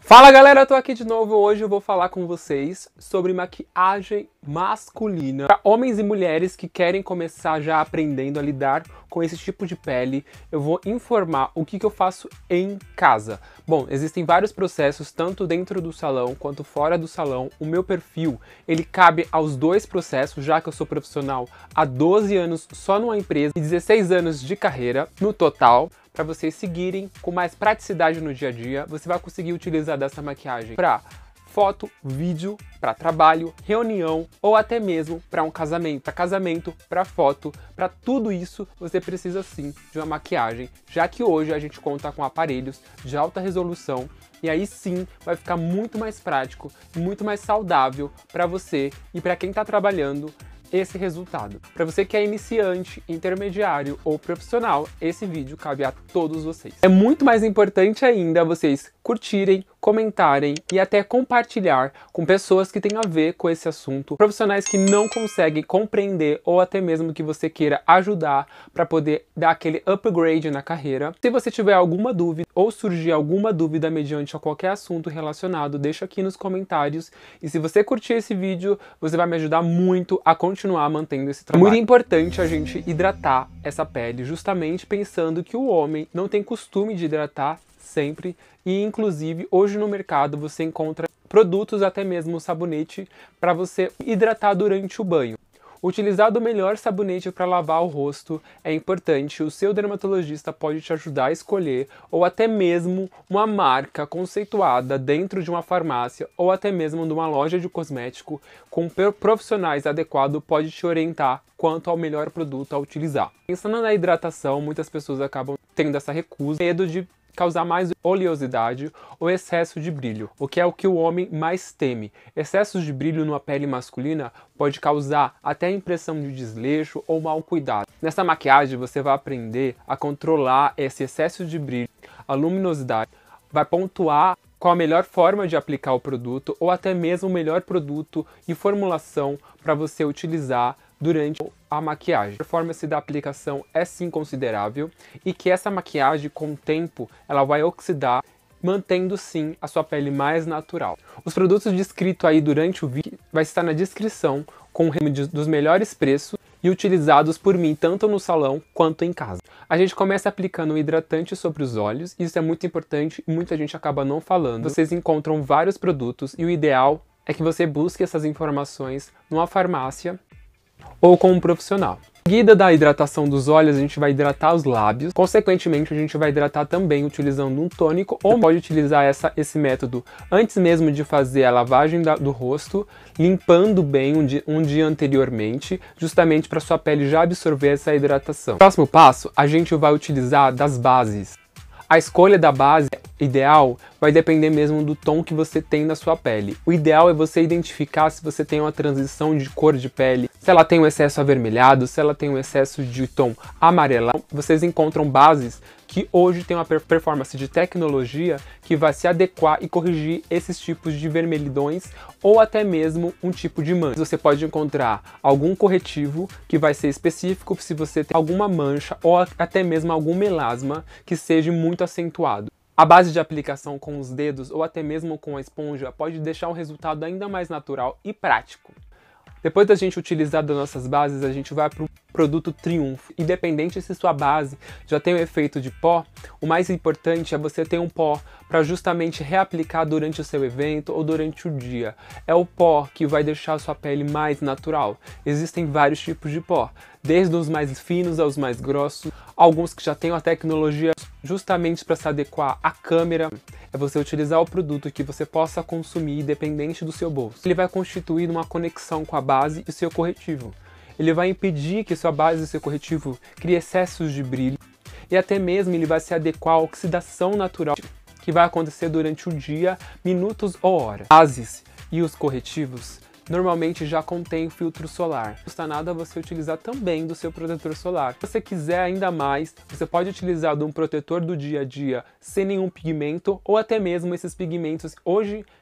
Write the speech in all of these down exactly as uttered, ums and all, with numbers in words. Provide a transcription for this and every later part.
Fala galera, eu tô aqui de novo. Hoje eu vou falar com vocês sobre maquiagem masculina para homens e mulheres que querem começar já aprendendo a lidar com esse tipo de pele. Eu vou informar o que, que eu faço em casa. Bom, existem vários processos, tanto dentro do salão quanto fora do salão. O meu perfil, ele cabe aos dois processos, já que eu sou profissional há doze anos só numa empresa e dezesseis anos de carreira no total. Para vocês seguirem com mais praticidade no dia a dia, você vai conseguir utilizar dessa maquiagem para foto, vídeo, para trabalho, reunião ou até mesmo para um casamento. Para casamento, para foto, para tudo isso você precisa sim de uma maquiagem, já que hoje a gente conta com aparelhos de alta resolução e aí sim vai ficar muito mais prático e muito mais saudável para você e para quem está trabalhando esse resultado. Para você que é iniciante, intermediário ou profissional, esse vídeo cabe a todos vocês. É muito mais importante ainda vocês curtirem, comentarem e até compartilhar com pessoas que têm a ver com esse assunto, profissionais que não conseguem compreender ou até mesmo que você queira ajudar para poder dar aquele upgrade na carreira. Se você tiver alguma dúvida ou surgir alguma dúvida mediante a qualquer assunto relacionado, deixa aqui nos comentários. E se você curtir esse vídeo, você vai me ajudar muito a continuar mantendo esse trabalho. É muito importante a gente hidratar essa pele, justamente pensando que o homem não tem costume de hidratar sempre, e inclusive hoje no mercado você encontra produtos, até mesmo sabonete, para você hidratar durante o banho. Utilizar o melhor sabonete para lavar o rosto é importante, o seu dermatologista pode te ajudar a escolher, ou até mesmo uma marca conceituada dentro de uma farmácia, ou até mesmo de uma loja de cosmético com profissionais adequados pode te orientar quanto ao melhor produto a utilizar. Pensando na hidratação, muitas pessoas acabam tendo essa recusa, medo de causar mais oleosidade ou excesso de brilho, o que é o que o homem mais teme. Excessos de brilho numa pele masculina pode causar até a impressão de desleixo ou mau cuidado. Nessa maquiagem você vai aprender a controlar esse excesso de brilho, a luminosidade, vai pontuar qual a melhor forma de aplicar o produto ou até mesmo o melhor produto e formulação para você utilizar durante a maquiagem. A performance da aplicação é sim considerável e que essa maquiagem com o tempo ela vai oxidar, mantendo sim a sua pele mais natural. Os produtos descritos aí durante o vídeo vai estar na descrição com dos melhores preços e utilizados por mim tanto no salão quanto em casa. A gente começa aplicando um hidratante sobre os olhos, isso é muito importante e muita gente acaba não falando. Vocês encontram vários produtos e o ideal é que você busque essas informações numa farmácia ou com um profissional. Em seguida da hidratação dos olhos, a gente vai hidratar os lábios. Consequentemente, a gente vai hidratar também utilizando um tônico, ou pode utilizar essa, esse método antes mesmo de fazer a lavagem da, do rosto, limpando bem um dia, um dia anteriormente, justamente para sua pele já absorver essa hidratação. Próximo passo, a gente vai utilizar das bases. A escolha da base ideal vai depender mesmo do tom que você tem na sua pele. O ideal é você identificar se você tem uma transição de cor de pele, se ela tem um excesso avermelhado, se ela tem um excesso de tom amarelado. Vocês encontram bases que hoje tem uma performance de tecnologia que vai se adequar e corrigir esses tipos de vermelhidões ou até mesmo um tipo de mancha. Você pode encontrar algum corretivo que vai ser específico se você tem alguma mancha ou até mesmo algum melasma que seja muito acentuado. A base de aplicação com os dedos ou até mesmo com a esponja pode deixar um resultado ainda mais natural e prático. Depois da gente utilizar das nossas bases, a gente vai para o produto Triunfo. Independente se sua base já tem o efeito de pó, o mais importante é você ter um pó para justamente reaplicar durante o seu evento ou durante o dia. É o pó que vai deixar a sua pele mais natural. Existem vários tipos de pó, desde os mais finos aos mais grossos, alguns que já têm a tecnologia justamente para se adequar à câmera. É você utilizar o produto que você possa consumir independente do seu bolso. Ele vai constituir uma conexão com a base e o seu corretivo. Ele vai impedir que sua base e seu corretivo crie excessos de brilho e até mesmo ele vai se adequar à oxidação natural que vai acontecer durante o dia, minutos ou horas. Bases e os corretivos normalmente já contém filtro solar. Não custa nada você utilizar também do seu protetor solar. Se você quiser ainda mais, você pode utilizar de um protetor do dia a dia sem nenhum pigmento ou até mesmo esses pigmentos hoje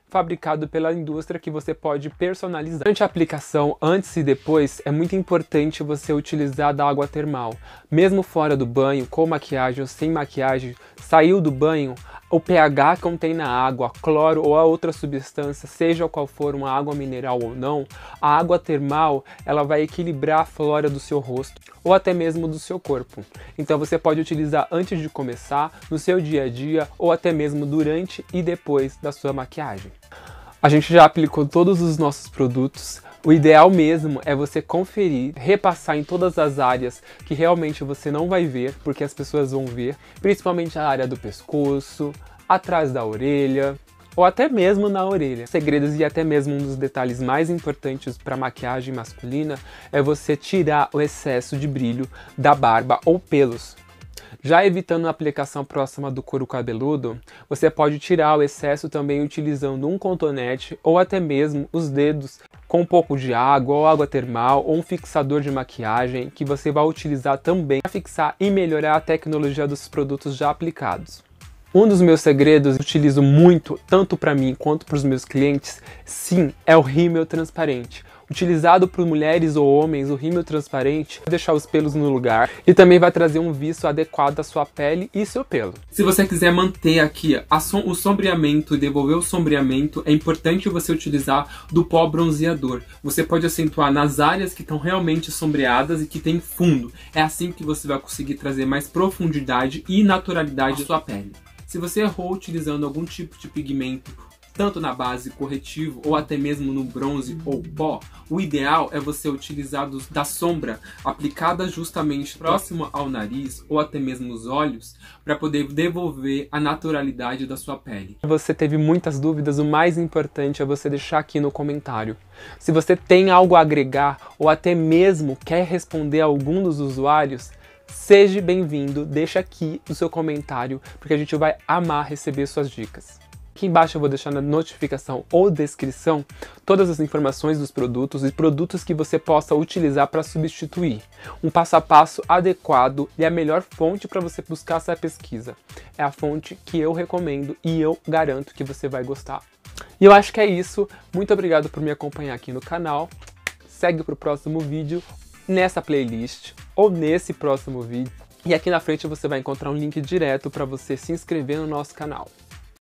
fabricado pela indústria que você pode personalizar. Durante a aplicação, antes e depois, é muito importante você utilizar da água termal. Mesmo fora do banho, com maquiagem ou sem maquiagem, saiu do banho, o pH que contém na água, cloro ou a outra substância, seja qual for, uma água mineral ou não, a água termal ela vai equilibrar a flora do seu rosto ou até mesmo do seu corpo. Então você pode utilizar antes de começar, no seu dia a dia ou até mesmo durante e depois da sua maquiagem. A gente já aplicou todos os nossos produtos. O ideal mesmo é você conferir, repassar em todas as áreas que realmente você não vai ver, porque as pessoas vão ver, principalmente a área do pescoço, atrás da orelha, ou até mesmo na orelha. Segredos e até mesmo um dos detalhes mais importantes para maquiagem masculina é você tirar o excesso de brilho da barba ou pelos. Já evitando a aplicação próxima do couro cabeludo, você pode tirar o excesso também utilizando um cotonete ou até mesmo os dedos com um pouco de água ou água termal ou um fixador de maquiagem que você vai utilizar também para fixar e melhorar a tecnologia dos produtos já aplicados. Um dos meus segredos que eu utilizo muito, tanto para mim quanto para os meus clientes, sim, é o rímel transparente. Utilizado por mulheres ou homens, o rímel transparente vai deixar os pelos no lugar e também vai trazer um viço adequado à sua pele e seu pelo. Se você quiser manter aqui a som o sombreamento e devolver o sombreamento, é importante você utilizar do pó bronzeador. Você pode acentuar nas áreas que estão realmente sombreadas e que tem fundo. É assim que você vai conseguir trazer mais profundidade e naturalidade à sua pele. Se você errou utilizando algum tipo de pigmento, tanto na base corretivo ou até mesmo no bronze ou pó, o ideal é você utilizar dos, da sombra aplicada justamente próximo ao nariz ou até mesmo os olhos para poder devolver a naturalidade da sua pele. Se você teve muitas dúvidas, o mais importante é você deixar aqui no comentário. Se você tem algo a agregar ou até mesmo quer responder a algum dos usuários, seja bem-vindo, deixa aqui o seu comentário, porque a gente vai amar receber suas dicas. Aqui embaixo eu vou deixar na notificação ou descrição todas as informações dos produtos e produtos que você possa utilizar para substituir. Um passo a passo adequado e a melhor fonte para você buscar essa pesquisa. É a fonte que eu recomendo e eu garanto que você vai gostar. E eu acho que é isso. Muito obrigado por me acompanhar aqui no canal. Segue para o próximo vídeo nessa playlist ou nesse próximo vídeo. E aqui na frente você vai encontrar um link direto para você se inscrever no nosso canal.